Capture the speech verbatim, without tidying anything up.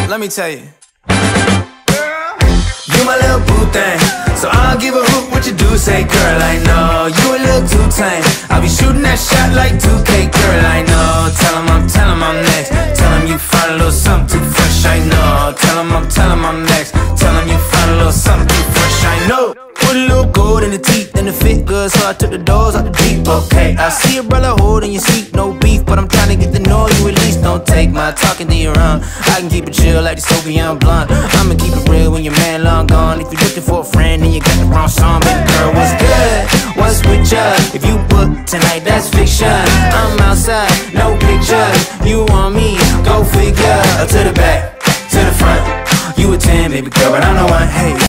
Let me tell you, you my little boo thing, so I don't give a hoot what you do say. Girl, I know you a little too tame. I'll be shooting that shot like two K. Girl, I know. Tell him I'm, tell him I'm next. Tell him you find a little something too fresh. I know. Tell him I'm, tell him I'm next. Tell him you find a little something too fresh. I know. Put a little gold in the teeth and it fit good, so I took the doors out the Jeep. Okay, I see a brother holding your seat, no beef, but I'm trying to get to know you at least. Don't take my talking to your own. I can keep it chill like the Soviet blunt. I'ma keep it real when your man long gone. If you're looking for a friend and you got the wrong song, baby girl, what's good? What's with ya? If you book tonight, that's fiction. I'm outside, no pictures. You want me? Go figure. To the back, to the front. You a ten, baby girl, but I'm the one. Hey.